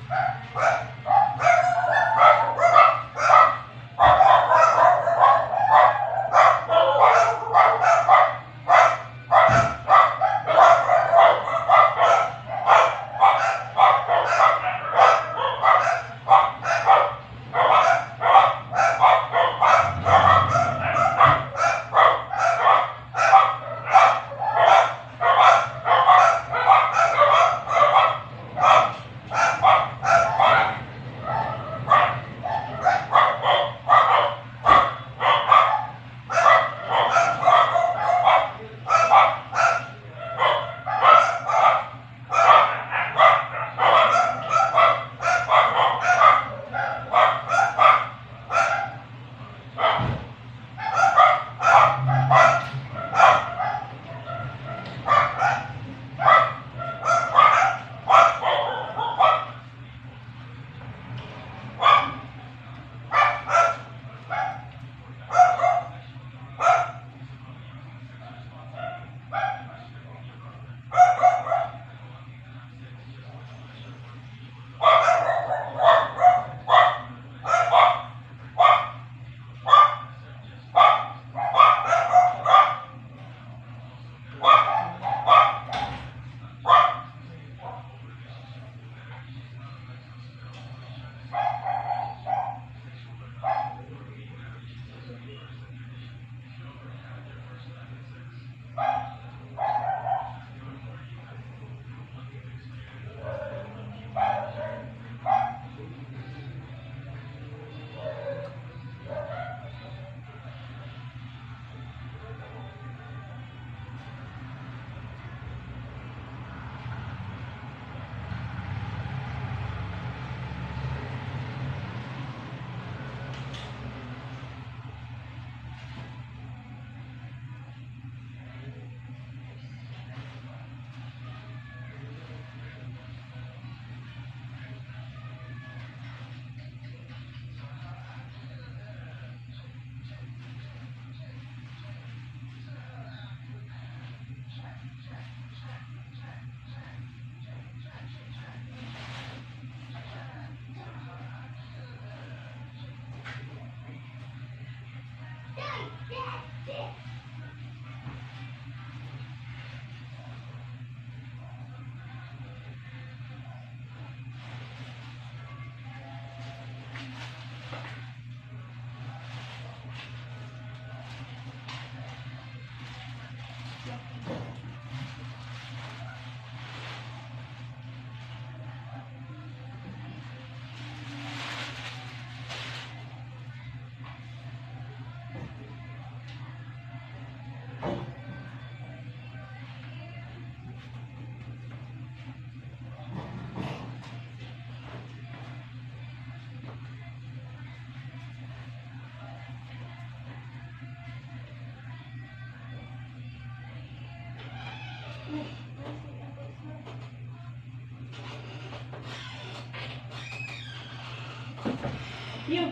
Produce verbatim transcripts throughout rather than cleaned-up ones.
You.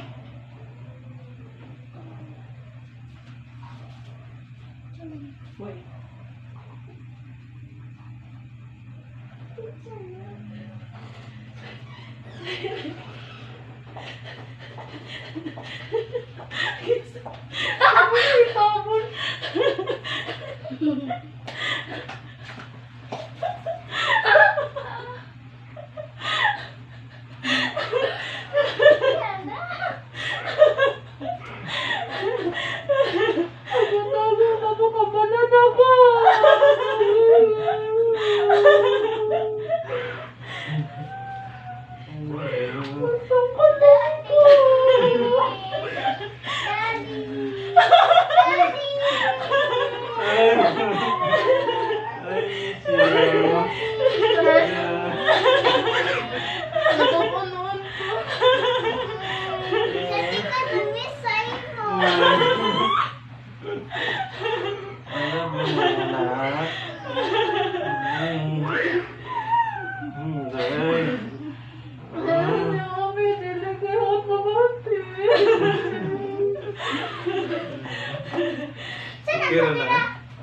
Wait. Habol, habol.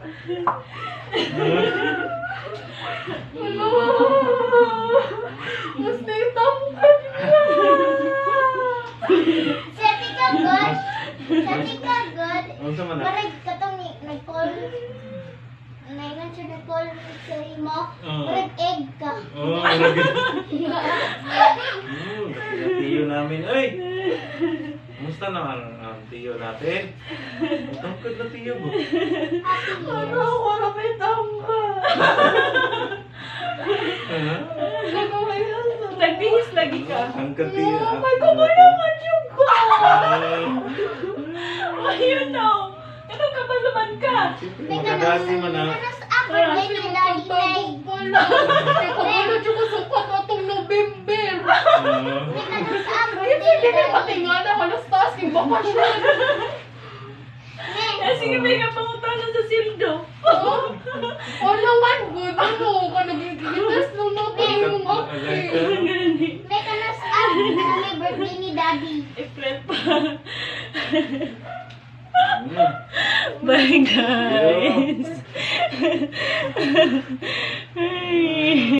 Ano? Mas naitamkan niya. Sa tika god. Sa tika god. Ano sa man na? Marag katong ni nag-call. Naingan siya nag-call sa imo. Oo. Marag egg ka. Oo, lagi. Hmm, tiyo namin. Ay! Kumusta na ang, ang tiyo natin? Matangkad na tiyo mo. Ano ako na may tangka? Ha? Nagbihis lagi ka. Ang katiyo. Oh my God, naman yung ko. Ah, Ayun na. Ito ka ba naman ka? siyempre, magkadasi man ah. Ano sa upper day ni Daddy Nay? Ano dyan ko sukat atong November? Ah. Ano sa upper Kasi day ni hindi Daddy? pati nga na halos taas yung bakasyon. Ne. Sige, may kapangutana sa sildo. Ano man, good. Ano ka nag-gitas nung natin yung Alay ka. May ano sa upper ano may birthday ni Daddy? April pa. Hmm. Bye guys.